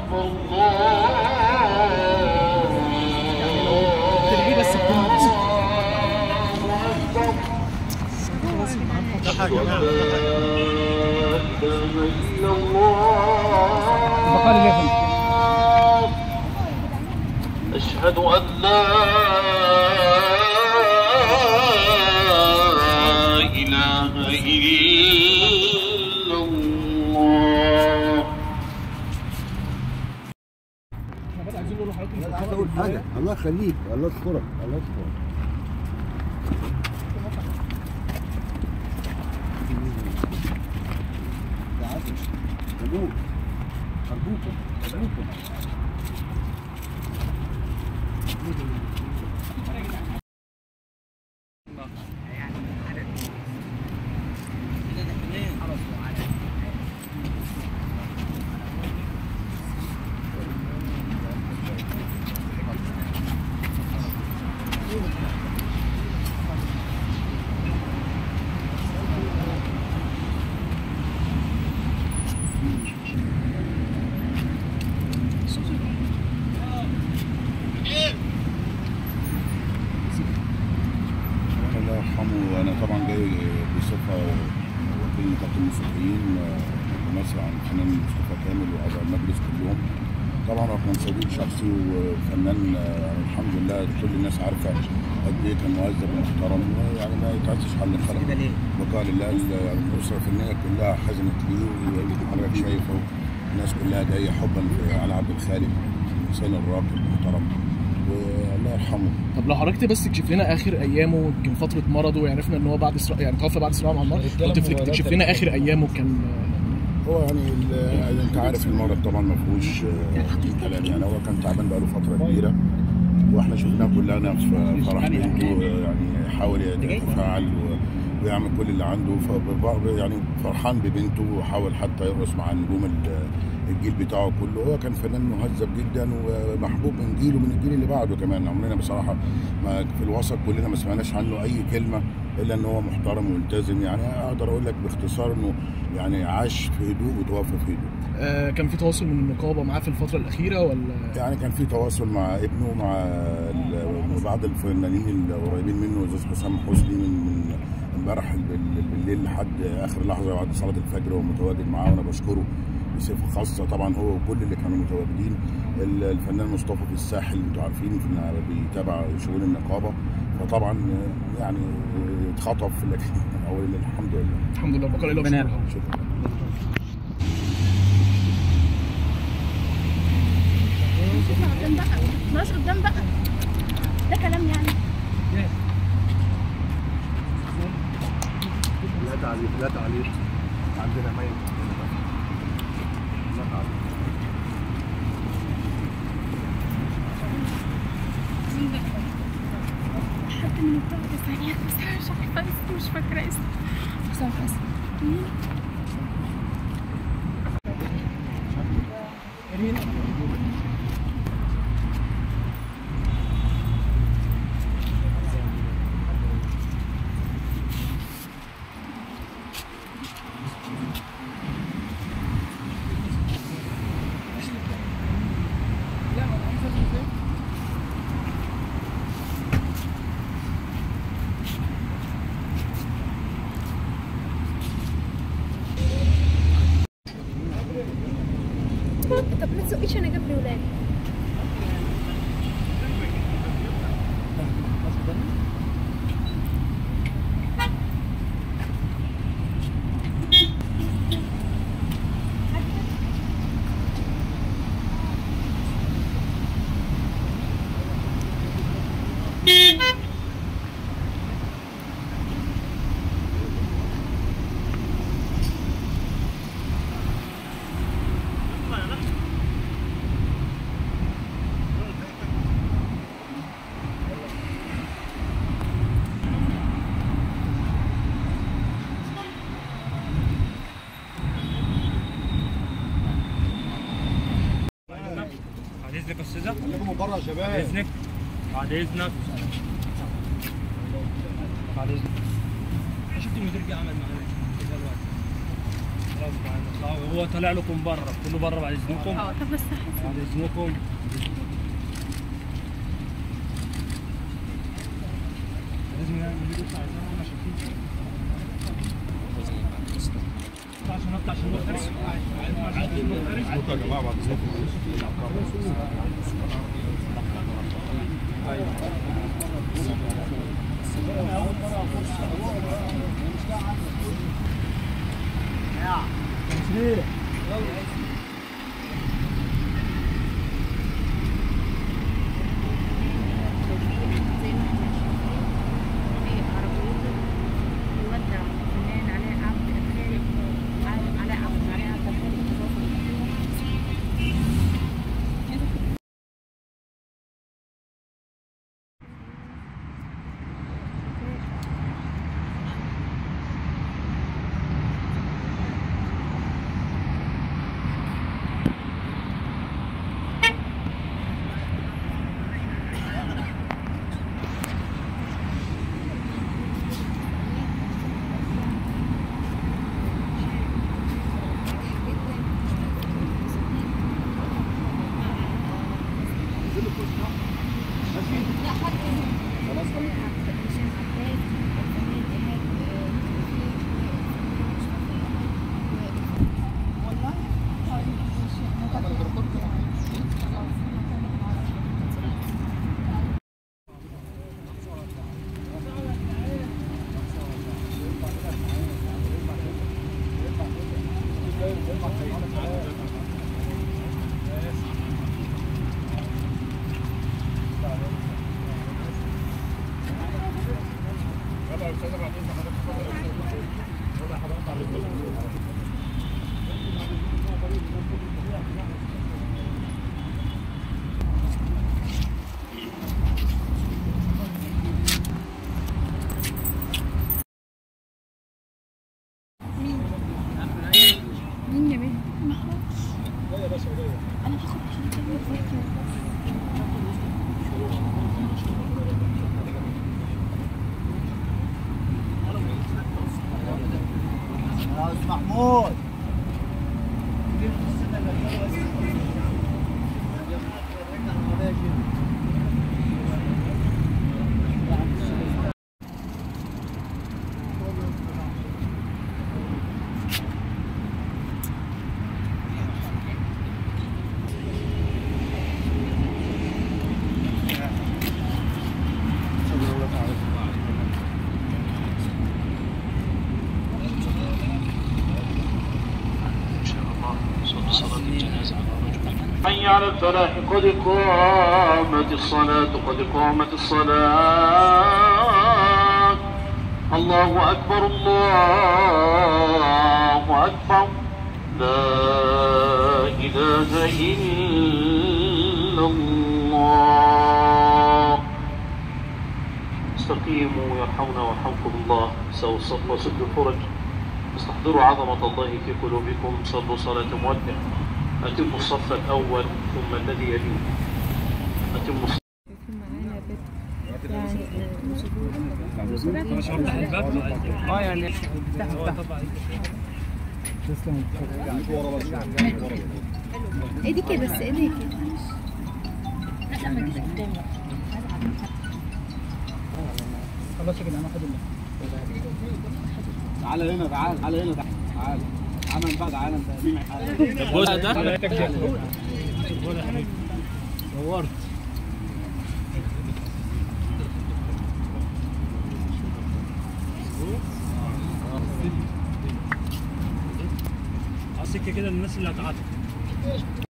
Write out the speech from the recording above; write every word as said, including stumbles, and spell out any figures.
أشهد أن لا إله إلا الله. عايز أقول حاجة. الله يخليك، الله يسترك، الله يسترك. أرجوك أرجوكم أرجوكم الله يرحمه. وانا طبعا جاي بصفه وكيل نقابه الموسيقيين ومسرع عن الفنان مصطفى كامل واعضاء المجلس كلهم. طبعا هو كان صديق شخصي وفنان، يعني الحمد لله كل الناس عارفه قد ايه كان مهذب ومحترم، يعني ما يتعزش حل الخلق. بقاء لله. يعني الاسره الفنيه كلها حزنت ليه، وحضرتك شايفه الناس كلها جايه حبا على عبد الخالق، الانسان الراقي المحترم، والله يرحمه. طب لو حضرتك بس تكشف لنا اخر ايامه، يمكن فتره مرضه وعرفنا ان هو بعد اسراء يعني توفى بعد اسراء مع النار، لو تكشف لنا اخر ايامه كان. هو يعني انت عارف المرض طبعا ما فيهوش كلام، يعني هو كان تعبان بقاله فتره كبيره، واحنا شفناه كلنا في فرح بنته، يعني حاول يتفاعل ويعمل كل اللي عنده، يعني فرحان ببنته، وحاول حتى يرقص مع نجوم الجيل بتاعه كله. هو كان فنان مهذب جدا ومحبوب من جيله ومن الجيل اللي بعده كمان. عمرنا بصراحه ما في الوسط كلنا ما سمعناش عنه اي كلمه الا ان هو محترم وملتزم. يعني اقدر اقول لك باختصار انه يعني عاش في هدوء وتوفى في هدوء. آه كان في تواصل من النقابه معاه في الفتره الاخيره ولا؟ يعني كان في تواصل مع ابنه ومع بعض الفنانين القريبين منه، الاستاذ حسام حسني، من امبارح بالليل لحد اخر لحظه بعد صلاه الفجر وهو متواجد معاه، وانا بشكره بصفه خاصه طبعا هو وكل اللي كانوا متواجدين. الفنان مصطفى في الساحل انتوا عارفين بيتابع شؤون النقابه، فطبعا يعني اتخطف، لكن اول الحمد لله الحمد لله. بقى له شكرا. شكرا. قدام بقى، مش قدام بقى، ده كلام يعني. لا تعليق لا تعليق. عندنا ميت لا تعليق. حد من البعض ثانية بس مش عارفة اسمه، مش فاكرة اسمه. حسام حسن. طب ما تسوقيش، انا جنبي ولاد. بعد اذنك يا استاذه، خليكم من بره يا شباب. بعد اذنك بعد اذنك بعد اذنك. شفت المدير جه عمل معانا كده دلوقتي. غصب عنك. هو طالع لكم بره، كله بره بعد اذنكم. اه طب بس احس بعد اذنكم. لازم يعني يطلع زي ما شايفين. عشان نطلع عشان نخرج. يا جماعه بعد اذنكم مين يا بيه؟ ما اعرفش. انا باخد يا محمود حي على الفلاح قد قامت الصلاة قد قامت الصلاة الله أكبر الله أكبر لا إله إلا الله. استقيموا يرحمنا ويرحمكم الله. سووا الصف وسدوا الفرج. استحضروا عظمة الله في قلوبكم. صلوا صلاة مودع. أتموا الصف الأول ثم الذي يليه. أتموا الصف. اه يعني ايدي كده بس ايدي كده. لا ما تجيش قدامي. خلاص يا جدعان اخد الله. تعالى هنا تعالى تعالى هنا تعالى عمل بقى تعالى انت الجزء ده دورت سكه كده الناس اللي هتعدي.